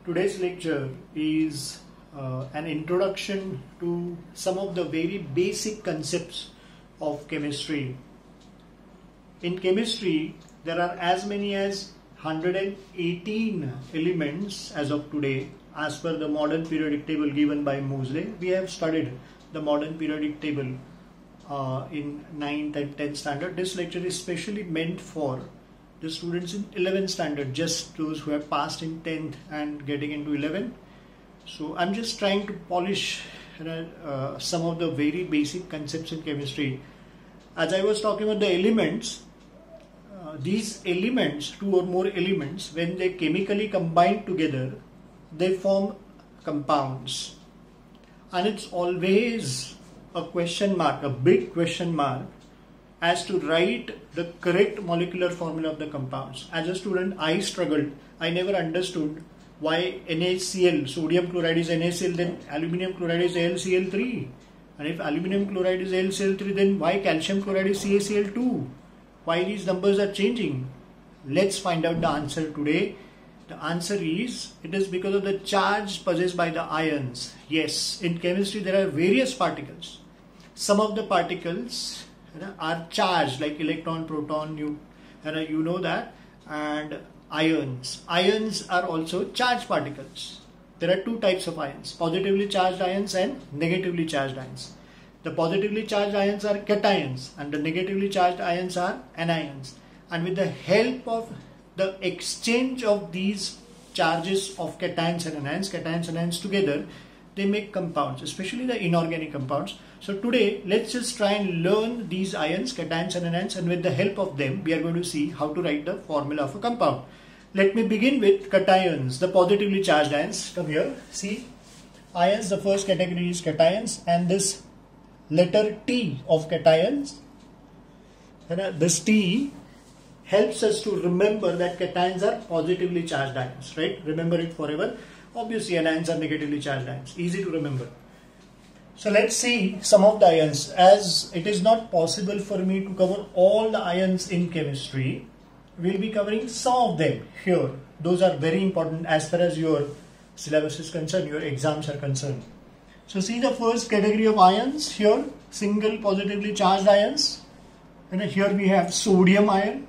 Today's lecture is an introduction to some of the very basic concepts of chemistry. In chemistry, there are as many as 118 elements as of today, as per the modern periodic table given by Moseley. We have studied the modern periodic table in 9th and 10th standard. This lecture is specially meant for the students in 11th standard, just those who have passed in 10th and getting into 11th. So I'm just trying to polish some of the very basic concepts in chemistry. As I was talking about the elements, these elements, two or more elements, when they chemically combine together, they form compounds. And it's always a question mark, a big question mark, as to write the correct molecular formula of the compounds. As a student, I struggled. I never understood why NaCl, sodium chloride is NaCl, then aluminum chloride is AlCl3. And if aluminum chloride is AlCl3, then why calcium chloride is CaCl2? Why these numbers are changing? Let's find out the answer today. The answer is, it is because of the charge possessed by the ions. Yes, in chemistry there are various particles. Some of the particles are charged, like electron, proton, you know that, and ions. Ions are also charged particles. There are two types of ions, positively charged ions and negatively charged ions. The positively charged ions are cations and the negatively charged ions are anions. And with the help of the exchange of these charges of cations and anions together, they make compounds, especially the inorganic compounds. So today, let's just try and learn these ions, cations and anions, and with the help of them, we are going to see how to write the formula of a compound. Let me begin with cations, the positively charged ions. Come here, see, ions, the first category is cations, and this letter T of cations, this T helps us to remember that cations are positively charged ions, right? Remember it forever. Obviously, anions are negatively charged ions. Easy to remember. So let's see some of the ions. As it is not possible for me to cover all the ions in chemistry, we'll be covering some of them here. Those are very important as far as your syllabus is concerned, your exams are concerned. So see the first category of ions here, single positively charged ions. And here we have sodium ion.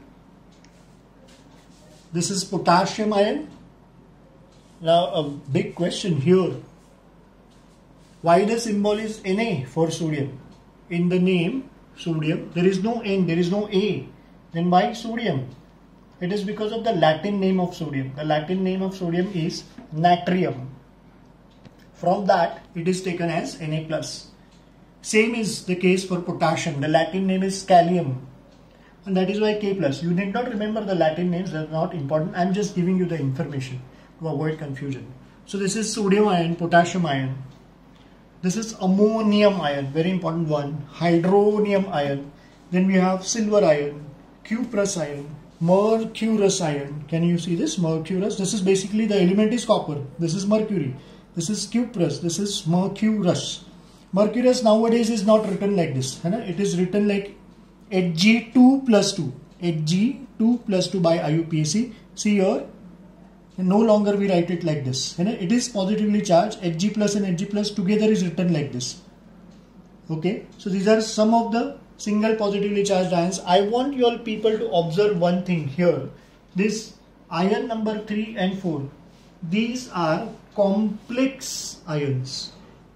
This is potassium ion. Now a big question here. Why the symbol is Na for sodium? In the name sodium, there is no N, there is no A. Then why sodium? It is because of the Latin name of sodium. The Latin name of sodium is natrium. From that, it is taken as Na+. Same is the case for potassium. The Latin name is kalium. And that is why K+. You need not remember the Latin names, they are not important. I am just giving you the information to avoid confusion. So this is sodium ion, potassium ion. This is ammonium ion, very important one. Hydronium ion. Then we have silver ion, cuprous ion, mercurous ion. Can you see this? Mercurous. This is basically the element is copper. This is mercury. This is cuprous. This is mercurous. Mercurous nowadays is not written like this. It is written like Hg2+2. Hg2+2 by IUPAC. See here. No longer we write it like this. It is positively charged. Hg plus and Hg plus together is written like this. Okay. So these are some of the single positively charged ions. I want you all people to observe one thing here. This ion number 3 and 4. These are complex ions.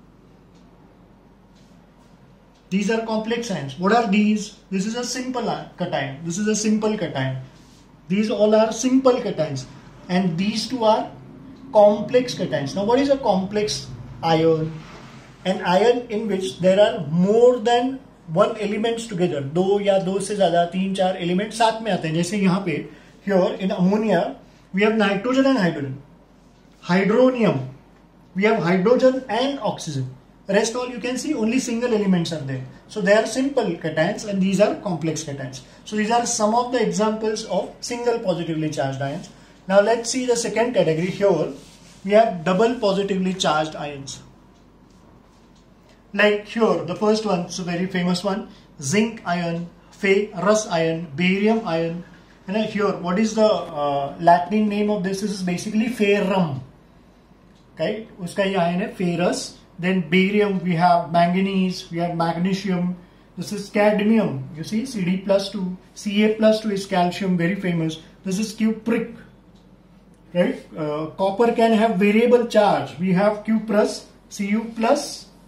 These are complex ions. What are these? This is a simple cation. This is a simple cation. These all are simple cations. And these two are complex cations. Now what is a complex ion? An ion in which there are more than one elements together. दो या दो से ज़्यादा 3-4 elements साथ में आते हैं. जैसे यहाँ पे here in ammonia we have nitrogen and hydrogen. Hydronium we have hydrogen and oxygen. Rest all you can see only single elements are there. So they are simple cations and these are complex cations. So these are some of the examples of single positively charged ions. Now let's see the second category. Here we have double positively charged ions. Like here the first one, so very famous one, zinc ion, ferrous ion, barium ion, And here, what is the Latin name of this? This is basically ferrum. right? उसका ये ion है ferrous. Then barium, we have manganese, we have magnesium. This is cadmium. You see, Cd+2, Ca+2 is calcium, very famous. This is cupric, right? Copper can have variable charge. We have cuprous, Cu plus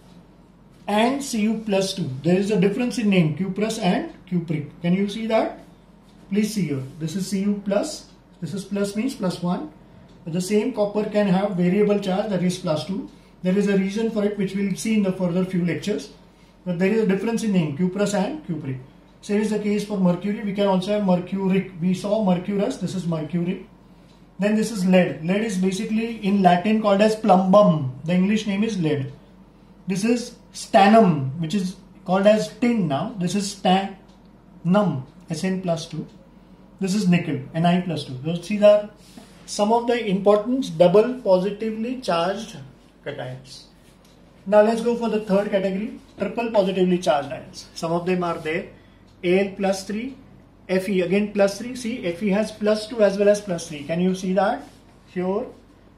and Cu+2. There is a difference in name, cuprous and cupric. Can you see that? Please see here. This is Cu plus. This is plus means +1. But the same copper can have variable charge, that is +2. There is a reason for it which we'll see in the further few lectures. But there is a difference in name, cuprous and cupric. Same is the case for mercury. We can also have mercuric. We saw mercurous. This is mercury. Then this is lead. Lead is basically in Latin called as plumbum. The English name is lead. This is stannum, which is called as tin now. This is stannum, Sn+2. This is nickel, Ni+2. So these are some of the important double positively charged cations. Now let's go for the third category, triple positively charged ions. Some of them are there. Al+3, Fe again +3. See, Fe has +2 as well as +3. Can you see that? Here,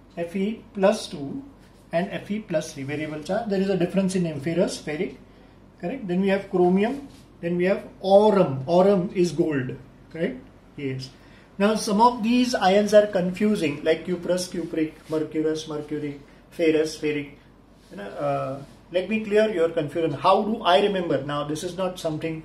Fe+2 and Fe+3 variable charge. There is a difference in name, ferrous, ferric, correct? Then we have chromium. Then we have aurum. Aurum is gold, correct? Yes. Now some of these ions are confusing, like cuprous, cupric, mercurous, mercury, ferrous, ferric. Let me clear your confusion. How do I remember? Now this is not something,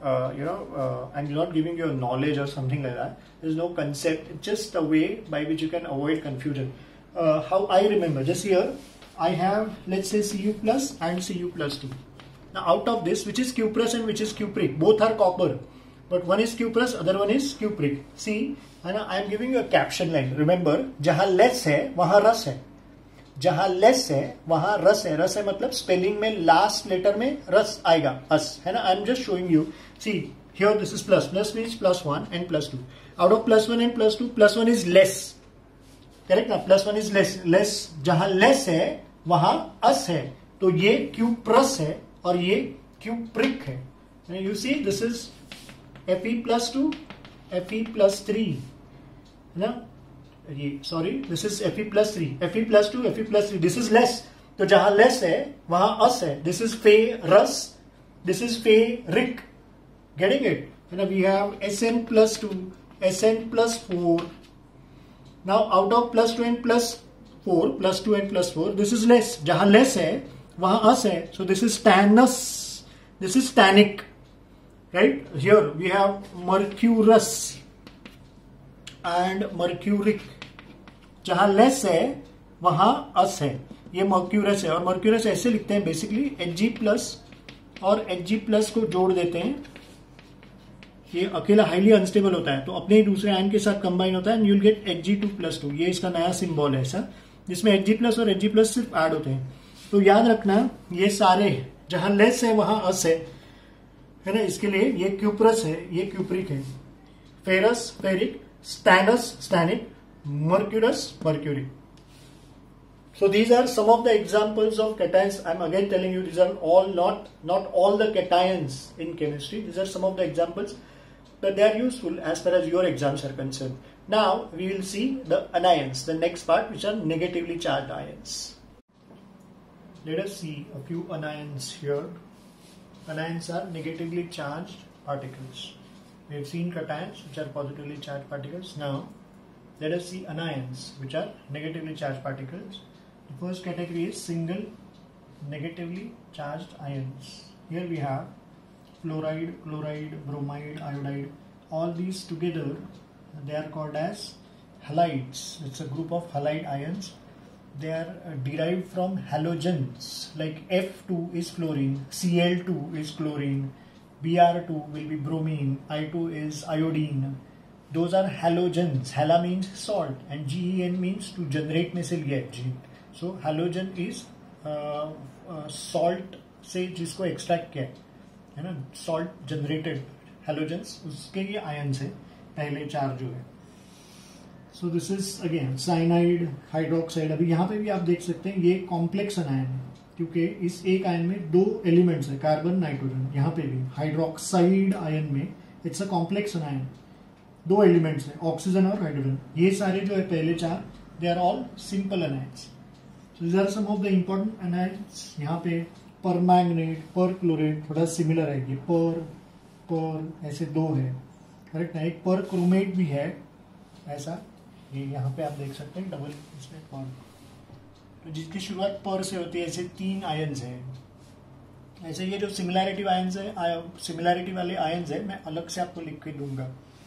I'm not giving you a knowledge or something like that. There is no concept. It's just a way by which you can avoid confusion. How I remember, just here, I have, let's say, Cu plus and Cu+2. Now out of this, which is cuprous and which is cupric? Both are copper. But one is cuprous, other one is cupric. See, I am giving you a caption line. Remember, जहाँ less है, वहाँ रस है. जहाँ less है वहां रस है. रस है मतलब स्पेलिंग में लास्ट लेटर में रस आएगा, अस है ना. I am just showing you. See here this is plus. Plus means +1 and +2. Out of +1 and +2, +1 is less, correct ना. +1 इज लेस. लेस जहां लेस है वहां अस है. तो ये क्यूप्रस है और ये क्यूप्रिक है. You see this is Fe+2, Fe+3 है ना. Sorry, this is Fe+3, Fe+2, Fe+3. This is less. तो जहां लेस है वहां अस है. This is ferrous, this is ferric. Getting it? We have Sn+2, Sn+4. Now out of +2 and +4, +2 and +4, this is less. जहां less है वहां ous है. So this is stannous, this is stannic, right. Here we have mercurous and mercuric. जहां less है वहां ous है. ये mercurous है. और मर्क्यूरस ऐसे लिखते हैं बेसिकली, Hg+ और Hg+ को जोड़ देते हैं. ये अकेला हाईली अनस्टेबल होता है तो अपने ही दूसरे आयन के साथ कंबाइन होता है and you will get Hg2+2. ये इसका नया सिंबल है ऐसा, जिसमें Hg+ और Hg+ सिर्फ ऐड होते हैं. तो याद रखना, ये सारे जहां लेस है वहां अस है ना. इसके लिए ये क्यूप्रस है, ये क्यूप्रिक है. Ferrous, ferric, stannous, stannic, mercurous, mercury. So these are some of the examples of cations. I'm again telling you, these are all not all the cations in chemistry. These are some of the examples, but they are useful as far as your exams are concerned. Now we will see the anions, the next part, which are negatively charged ions. Let us see a few anions here. Anions are negatively charged particles. We have seen cations, which are positively charged particles. Now, let us see anions, which are negatively charged particles. The first category is single negatively charged ions. Here we have fluoride, chloride, bromide, iodide. All these together, they are called as halides. It's a group of halide ions. They are derived from halogens. Like F2 is fluorine, Cl2 is chlorine, Br2 will be bromine, I2 is iodine. Those are halogens. Hala means salt and Gen means to generate में से लिया है. So halogen is salt से जिसको extract किया है ना, salt generated halogens, उसके ये ions है पहले चार जो है. So this is again cyanide, hydroxide. अभी यहाँ पे भी आप देख सकते हैं ये कॉम्प्लेक्स आयन है क्योंकि इस एक आयन में दो एलिमेंट्स है, कार्बन, नाइट्रोजन. यहाँ पे भी हाइड्रोक्साइड आयन में इट्स अ कॉम्प्लेक्स आयन, दो एलिमेंट्स है, ऑक्सीजन और हाइड्रोजन. ये सारे जो है पहले चार, they are all simple ions. So these are some of the important anions. यहाँ पे पर मैग्नेट, पर क्लोरेट थोड़ा सिमिलर है, ये पर ऐसे दो है, करेक्ट ना. एक पर क्रोमेट भी है ऐसा, ये यहाँ पे आप देख सकते हैं डबल इसमें पर, तो जिसकी शुरुआत पर से होती है. ऐसे 3 आयन्स हैं. ऐसे ये जो सिमिलैरिटी आयन्स है, सिमिलैरिटी वाले आयन्स है, मैं अलग से आपको लिख के दूंगा.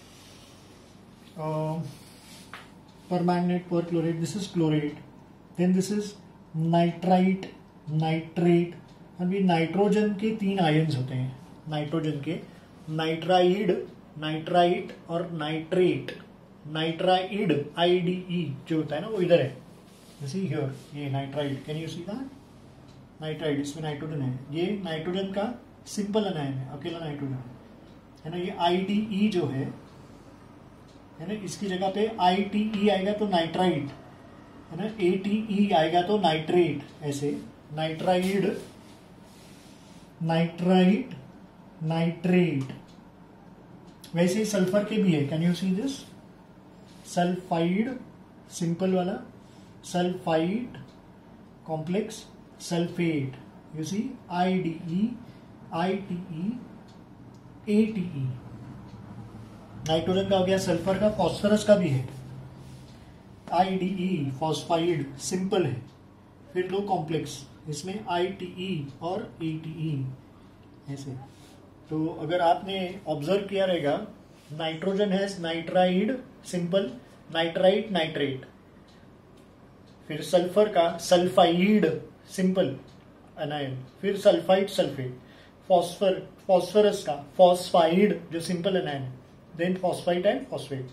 Permanganate, perchlorate, this is chlorate, then this is nitrite, nitrate. अभी नाइट्रोजन के 3 आयन्स होते हैं. नाइट्रोजन के नाइट्राइड, नाइट्राइट और नाइट्रेट. नाइट्राइड IDE जो होता है ना वो इधर है, जैसे हियर ये nitride, can you see that. Nitride, इसमें नाइट्रोजन है, ये नाइट्रोजन का सिंपल अनायन है, अकेला नाइट्रोजन है ना. ये IDE जो है ना, इसकी जगह पे ITE आएगा तो नाइट्राइड है ना, ATE आएगा तो नाइट्रेट. ऐसे नाइट्राइड, नाइट्राइट, नाइट्रेट. वैसे ही सल्फर के भी है, can you see this. Sulphide simple वाला, sulphide complex, sulphate. You see IDE, ITE, ATE. Nitrogen का हो गया, सल्फर का, फॉस्फोरस का भी है. IDE फॉस्फाइड सिंपल है, फिर 2 कॉम्प्लेक्स, इसमें ITE और ATE ऐसे. तो अगर आपने ऑब्जर्व किया रहेगा, नाइट्रोजन है नाइट्राइड सिंपल, नाइट्राइट, नाइट्रेट. फिर सल्फर का सल्फाइड सिंपल अनायन, फिर सल्फाइड, सल्फेट. फॉस्फोरस का फॉस्फाइड जो सिंपल अनायन है, then phosphide and phosphate.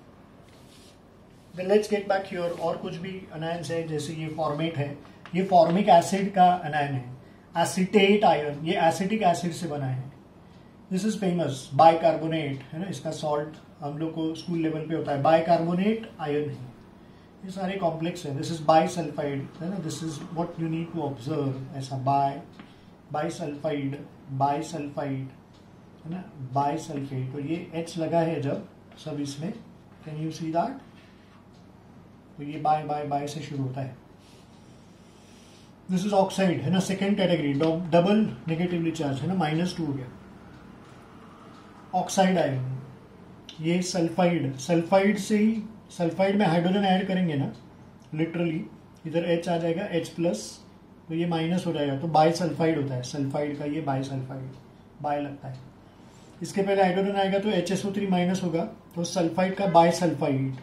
Then let's get back here. और कुछ भी अनायन्स है, जैसे ये फॉर्मेट है, ये फॉर्मिक एसिड का अनायन है. एसिटेट आयन, ये एसिटिक एसिड से बना है. दिस इज फेमस बाइकार्बोनेट है ना, इसका सॉल्ट हम लोग को स्कूल लेवल पे होता है. बाइकार्बोनेट आयन है, ये सारे कॉम्प्लेक्स है. दिस इज बाइसल्फाइड है ना, this is what you need to observe. ऐसा बाइसल्फाइड, बाइसल्फाइड है ना, बाइसल्फेट. तो ये H लगा है जब सब इसमें, कैन यू सी दैट. तो ये बाय से शुरू होता है. दिस इज ऑक्साइड है ना, second category, double negatively charge है ना, -2 हो गया. ऑक्साइड आयन, ये सल्फाइड, सल्फाइड से ही, सल्फाइड में हाइड्रोजन ऐड करेंगे ना, लिटरली इधर H आ जाएगा, H+, तो ये माइनस हो जाएगा, तो बाइसल्फाइड होता है. सल्फाइड का ये बाइसल्फाइड, बाय लगता है. इसके पहले हाइड्रोजन आएगा तो HSO3 माइनस होगा, तो सल्फाइड का बाइसल्फाइड.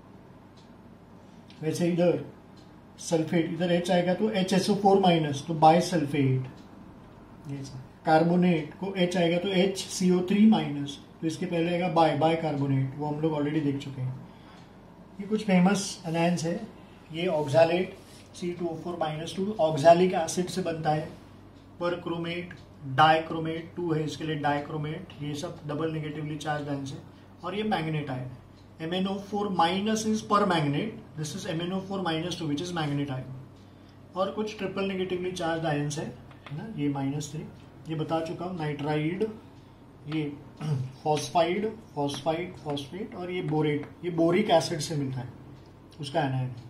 वैसे इधर सल्फेट, इधर H आएगा तो HSO4 माइनस, तो बाइसल्फेट. कार्बोनेट को H आएगा तो HCO3 माइनस, तो इसके पहले आएगा बाइकार्बोनेट, वो हम लोग ऑलरेडी देख चुके हैं. ये कुछ फेमस अनायन्स है. ये ऑक्सालेट C2O4-2 ऑक्सालिक एसिड से बनता है. पर क्रोमेट, डाइक्रोमेट 2 है इसके लिए, डाइक्रोमेट. ये सब डबल नेगेटिवली चार्ज आयन्स है. और ये मैग्नेट आयन है. MnO4- is permanganate, this is MnO4-2 which is manganate ion. और कुछ ट्रिपल नेगेटिवली चार्ज आयन्स है ना, ये -3 ये बता चुका हूँ. नाइट्राइड, ये फॉस्फाइड, फॉस्फाइड, फॉस्फेट, और ये बोरेट, ये बोरिक एसिड से मिलता है, उसका एनायन है.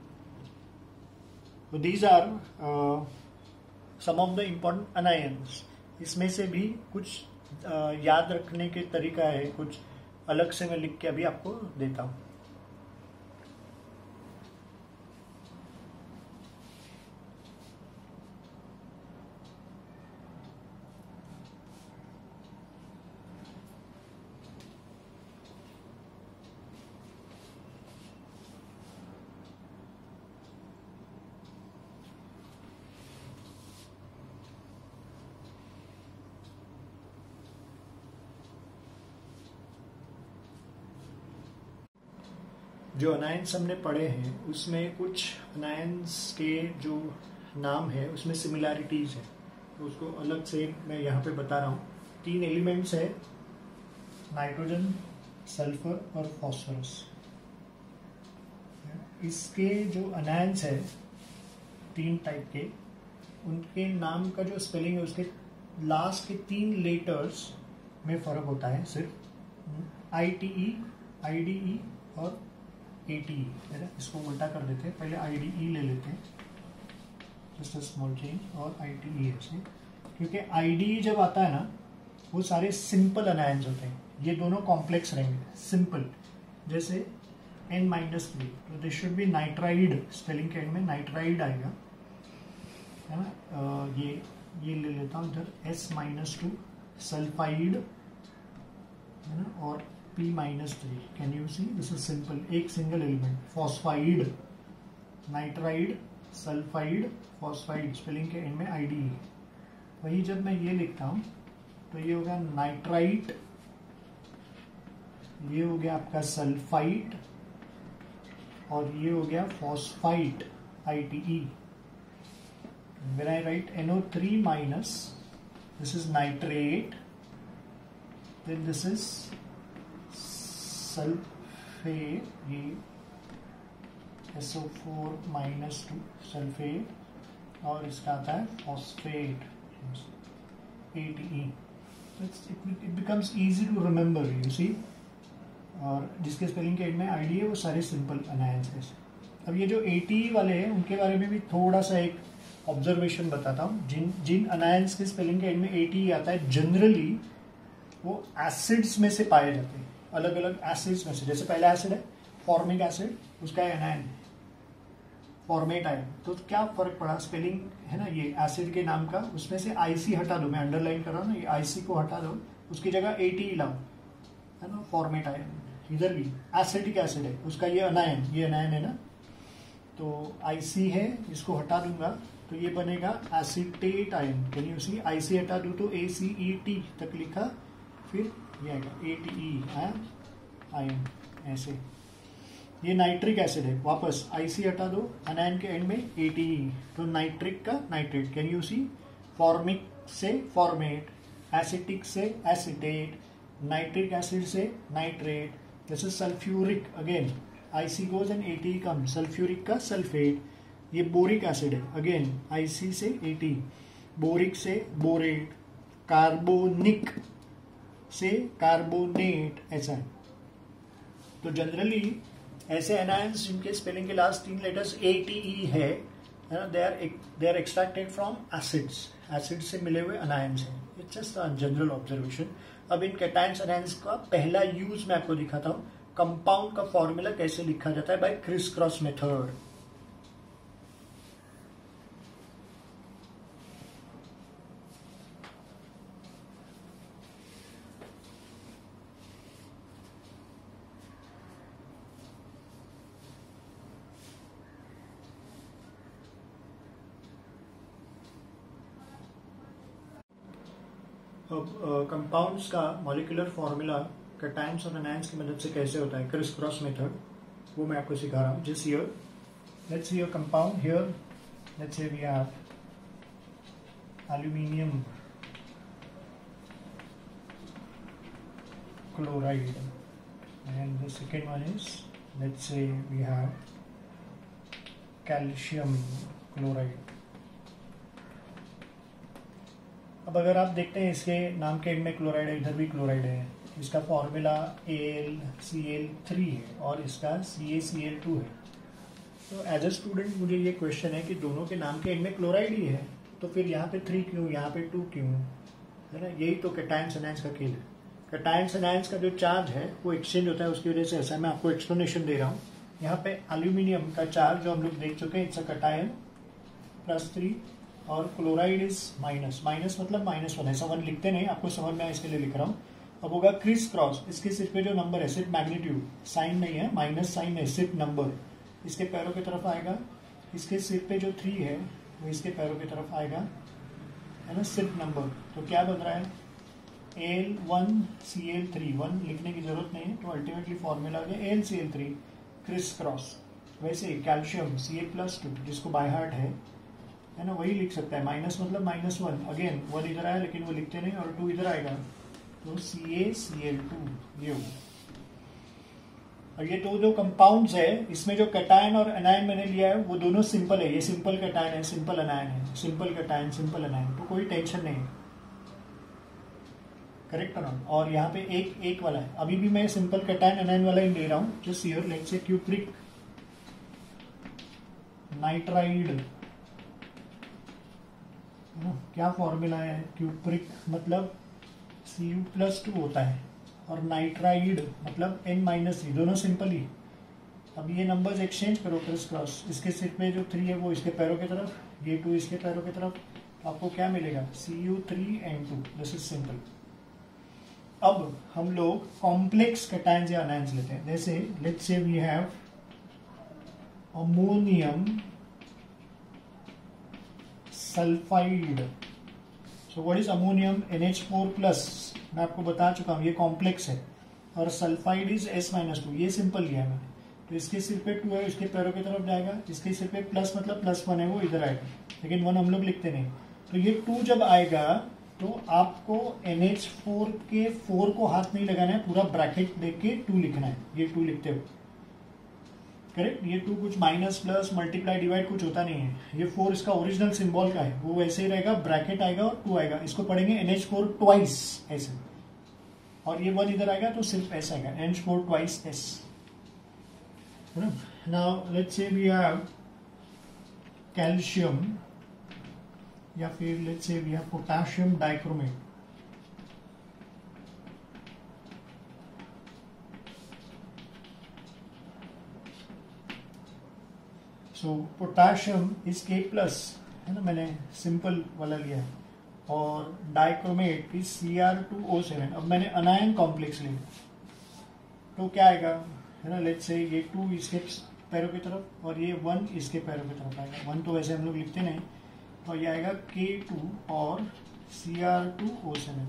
तो these are some of the important anions. इसमें से भी कुछ याद रखने के तरीका है, कुछ अलग से मैं लिख के अभी आपको देता हूँ. जो अनायन्स हमने पढ़े हैं उसमें कुछ अनायन्स के जो नाम है उसमें सिमिलैरिटीज है, तो उसको अलग से मैं यहाँ पे बता रहा हूँ. 3 एलिमेंट्स है, नाइट्रोजन, सल्फर और फॉस्फोरस. इसके जो अनायन्स है 3 टाइप के, उनके नाम का जो स्पेलिंग है उसके लास्ट के 3 लेटर्स में फर्क होता है सिर्फ. ITE, IDE और ATE है ना. इसको उल्टा कर देते हैं, पहले IDE ले लेते हैं. जस्ट अ स्मॉल चेंज, और ITE ऐसे, क्योंकि IDE जब आता है ना वो सारे सिंपल अनायंस होते हैं, ये दोनों कॉम्प्लेक्स रहेंगे सिंपल, जैसे N-3, तो this should be nitride, spelling के एंड में नाइट्राइड आएगा, है ना। ये ले लेता हूँ इधर, S-2 सल्फाइड, है ना, और P-3, can you see, this is simple, एक single element, phosphide, nitride, sulphide, phosphide, spelling के एंड में IDE। वही जब मैं ये लिखता हूँ तो ये हो गया नाइट्राइट, ये हो गया आपका सल्फाइट, और ये हो गया phosphite, ITE। When I write NO3 minus, this is nitrate, then this is sulfate, ये SO4 minus 2 sulfate, और इसका आता है phosphate, ATE। It becomes easy to remember, you see। और जिसके स्पेलिंग के एंड में IDE है वो सारे सिंपल अनायंस है। अब ये जो ATE वाले हैं उनके बारे में भी थोड़ा सा एक ऑब्जर्वेशन बताता हूँ। जिन अनायंस के स्पेलिंग के एंड में ATE आता है, जनरली वो एसिड्स में से पाए जाते हैं, अलग अलग एसिड्स में से। जैसे पहला एसिड है फॉर्मिक एसिड, उसका एनायन फॉर्मेट आयन, तो क्या फर्क पड़ा स्पेलिंग, है ना, ये एसिड के नाम का, उसमें से IC हटा दो, मैं अंडरलाइन कर रहा हूँ ना, ये IC को हटा दो, उसकी जगह ATE लाओ, है ना, फॉर्मेट आयन। इधर भी एसिडिक एसिड है, उसका ये अनायन है ना, तो IC है, इसको हटा दूंगा तो ये बनेगा acetate ion. Can you see, IC हटा दूं तो ACET तक लिखा, फिर ये आएगा ATE आयन, ऐसे। ये नाइट्रिक एसिड है, वापस IC हटा दो, अनायन के एंड में ATE, तो नाइट्रिक का nitrate. Can you see, formic से फॉर्मेट, एसिटिक से एसिटेट, नाइट्रिक एसिड से nitrate, this is sulphuric, again IC goes and ATE come, sulphuric का सल्फेट। ये बोरिक एसिड है, अगेन IC से ATE, बोरिक से बोरेट, कार्बोनिक से कार्बोनेट, ऐसा है। तो जनरली ऐसे एनायंस जिनके स्पेलिंग के लास्ट 3 लेटर्स ATE है, they are extracted from acids, acid से मिले हुए अनायंस हैं। It's just a general observation. अब इन कैटायंस अनायंस का पहला यूज मैं आपको दिखाता हूँ, कंपाउंड का फॉर्मूला कैसे लिखा जाता है by criss cross method. Compounds का मॉलिक्यूलर फॉर्मूला कैटायंस और एनायंस की मदद से कैसे होता है, क्रिस क्रॉस मेथड, वो मैं आपको सिखा रहा हूँ। Just here, let's see your compound here, let's say we have aluminium chloride, and the second one is, let's say we have calcium chloride. अब अगर आप देखते हैं इसके नाम के एंड में क्लोराइड है, इधर भी क्लोराइड है, इसका फॉर्मूला AlCl3 है और इसका CaCl2 है। तो एज अ स्टूडेंट मुझे ये क्वेश्चन है कि दोनों के नाम के एंड में क्लोराइड ही है, तो फिर यहाँ पे 3 क्यों, यहाँ पे 2 क्यों, है ना। यही तो कैटायंस एनायंस का खेल है। कैटायंस एनायंस का जो चार्ज है वो एक्सचेंज होता है, उसकी वजह से ऐसा मैं आपको एक्सप्लेनेशन दे रहा हूँ। यहाँ पे एल्यूमिनियम का चार्ज जो हम लोग देख चुके हैं, इट्स अ कैटायन, +3, और क्लोराइड इज माइनस, माइनस मतलब -1, ऐसा 1 लिखते नहीं, आपको समझ में आए इसके लिए लिख रहा हूँ। अब होगा क्रिस क्रॉस, इसके सिर पे जो नंबर है, सिर्फ मैग्नीट्यूड, साइन नहीं है, माइनस साइन है, सिर्फ नंबर इसके पैरों की तरफ आएगा। इसके सिर पे जो 3 है वो इसके पैरों की तरफ आएगा, है ना, सिर्फ नंबर। तो क्या बन रहा है, Al1Cl3, 1 लिखने की जरूरत नहीं है, तो अल्टीमेटली फॉर्मूला आ गया AlCl3 क्रिस क्रॉस। वैसे कैल्शियम Ca+2 जिसको बाय हार्ट है ना, वही लिख सकता है, माइनस मतलब -1, अगेन 1 इधर आया लेकिन वो लिखते नहीं, और 2 इधर आएगा, तो CaCl2 ये होगा। और ये दो जो कंपाउंड्स है, इसमें जो कैटायन और एनायन मैंने लिया है वो दोनों सिंपल है, ये सिंपल कैटायन है, सिंपल एनायन है, सिंपल कैटायन सिंपल एनायन, तो कोई टेंशन नहीं है, करेक्ट ना। और यहाँ पे एक वाला है, अभी भी मैं सिंपल कैटायन एनायन वाला ही ले रहा हूँ। Just here let's say cupric nitride क्या फॉर्मूला है? क्यूप्रिक मतलब Cu+2 होता है और नाइट्राइड मतलब N-3, दोनों सिंपल ही। अब ये नंबर्स एक्सचेंज करो क्रिस क्रॉस, इसके सिर पे जो 3 है वो इसके पैरों की तरफ, ये 2 इसके पैरों की तरफ, आपको क्या मिलेगा? Cu3N2। This is simple. अब हम लोग कॉम्प्लेक्स कैटायंस या अनायंस लेते हैं। जैसे let's say we have ammonium sulphide. So what is ammonium? NH4+। मैं आपको बता चुका हूँ ये कॉम्प्लेक्स है, और सल्फाइड इज S-2। ये सिंपल लिया है मैंने। तो इसके सिर पे 2 है, इसके पैरों की तरफ जाएगा, इसके सिर पे प्लस मतलब +1 है, वो इधर आएगा, लेकिन 1 हम लोग लिखते नहीं। तो ये 2 जब आएगा तो आपको NH4 के 4 को हाथ नहीं लगाना है, पूरा ब्रैकेट देख के 2 लिखना है। ये 2 लिखते हो, करेक्ट। ये 2 कुछ माइनस प्लस मल्टीप्लाई डिवाइड कुछ होता नहीं है। ये 4 इसका ओरिजिनल सिंबल का है, वो वैसे ही रहेगा, ब्रैकेट आएगा और 2 आएगा। इसको पढ़ेंगे NH4 ट्वाइस ऐसे, और ये 1 इधर आएगा तो सिर्फ S आएगा, NH4 twice S। Now let's say we have calcium, या फिर let's say we have potassium dichromate. So potassium is K+, है ना, मैंने सिंपल वाला लिया है, और डाइक्रोमेट इज Cr2O7। अब मैंने अनायन कॉम्प्लेक्स लिया, तो क्या आएगा, है ना, लेट्स से ये 2 इसके पैरों की तरफ और ये 1 इसके पैरों की तरफ आएगा। 1 तो वैसे हम लोग लिखते नहीं, और ये आएगा K2 और Cr2O7।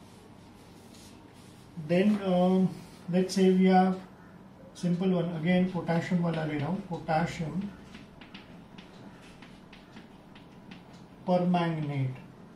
Then let's say we have simple one, again potassium वाला ले रहा हूँ, potassium permanganate.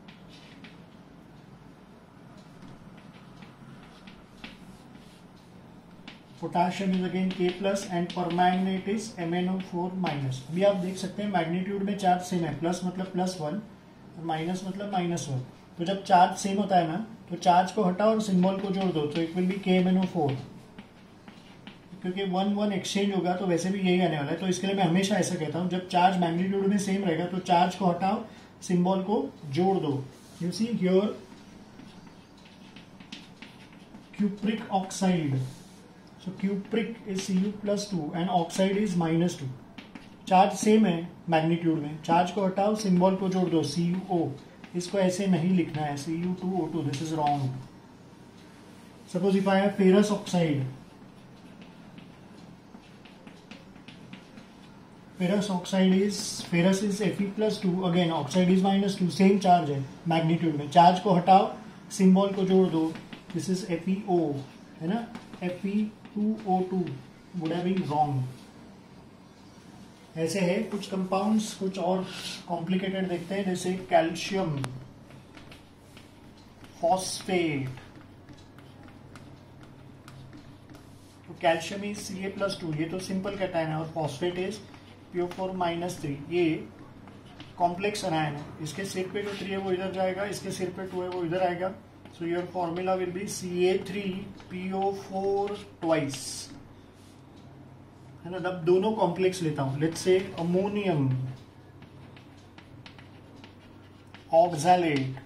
Potassium is again K+ and permanganate is MnO4-। अभी आप देख सकते हैं मैग्नीट्यूड में चार्ज सेम है, प्लस मतलब +1 और माइनस मतलब -1। तो जब चार्ज सेम होता है ना, तो चार्ज को हटाओ और सिंबल को जोड़ दो, तो इट विल बी KMnO4। क्योंकि 1-1 एक्सचेंज होगा तो वैसे भी यही आने वाला है। तो इसके लिए मैं हमेशा ऐसा कहता हूँ, जब चार्ज मैग्नीट्यूड में सेम रहेगा तो चार्ज को हटाओ, सिंबल को जोड़ दो। You see here cupric oxide, so cupric is Cu+2 and oxide is -2। Charge same है मैग्नीट्यूड में, चार्ज को हटाओ, सिंबल को जोड़ दो, CuO। इसको ऐसे नहीं लिखना है, Cu2O2, this is wrong. Suppose if I have ferrous oxide, ferrous is Fe+2, again oxide is -2, same charge है मैग्नीट्यूड में, चार्ज को हटाओ, सिंबल को जोड़ दो, दिस इज FeO, है ना, Fe2O2 would have been wrong. ऐसे है कुछ कंपाउंड्स, कुछ और कॉम्प्लिकेटेड देखते हैं, जैसे कैल्शियम फॉस्फेट। तो कैल्शियम इज Ca+2, ये तो सिंपल कैटायन है, और फॉस्फेट इज PO4-3। ये कॉम्प्लेक्स अनायन है, इसके सिर पे जो 3 है वो इधर जाएगा, इसके सिर पे 2 है वो इधर आएगा। So your formula will be Ca3PO4 twice, है ना। अब दोनों कॉम्प्लेक्स लेता हूं, let's say ammonium oxalate.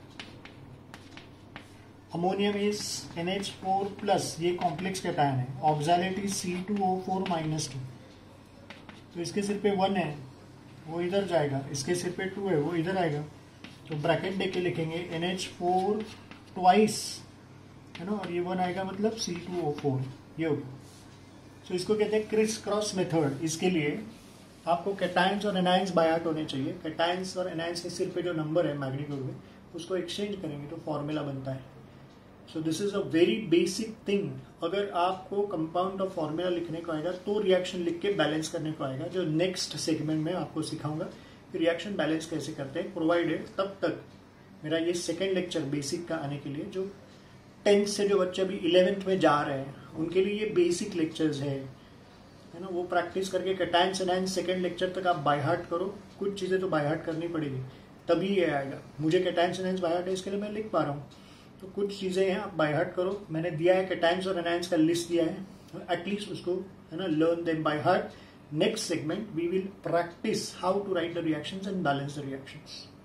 Ammonium is NH4+, ये कॉम्प्लेक्स कैटायन है, ऑक्सैलेट इज C2O4-2। तो इसके सिर पे 1 है वो इधर जाएगा, इसके सिर पे 2 है वो इधर आएगा, तो ब्रैकेट देके लिखेंगे NH4 ट्वाइस, है ना, और ये 1 आएगा मतलब C2O4, ये होगा। तो इसको कहते हैं क्रिस क्रॉस मेथड। इसके लिए आपको कैटायंस और एनायंस बाय हार्ट होने चाहिए। कैटायंस और एनायंस के सिर पे जो नंबर है मैग्नीट्यूड में, उसको एक्सचेंज करेंगे तो फॉर्मूला बनता है। So this is a very basic thing. अगर आपको कंपाउंड और फॉर्मूला लिखने को आएगा तो रिएक्शन लिख के बैलेंस करने को आएगा, जो नेक्स्ट सेगमेंट में आपको सिखाऊंगा कि रिएक्शन बैलेंस कैसे करते हैं, प्रोवाइडेड तब तक मेरा ये सेकेंड लेक्चर बेसिक का आने के लिए, जो 10th से जो बच्चे अभी 11th में जा रहे हैं उनके लिए ये बेसिक लेक्चर्स है ना, वो प्रैक्टिस करके कैटायंस एनायंस सेकेंड लेक्चर तक आप बाय हार्ट करो। कुछ चीज़ें तो बाय हार्ट करनी पड़ेगी तभी ये आएगा। मुझे कैटायंस एनायंस बाय हार्ट है, इसके लिए मैं लिख पा रहा हूँ। तो कुछ चीज़ें हैं आप बाय हार्ट करो, मैंने दिया है कैटायंस और एनायंस का लिस्ट दिया है, एटलीस्ट उसको, है ना, learn them by heart. Next segment we will practice how to write the reactions and balance the reactions.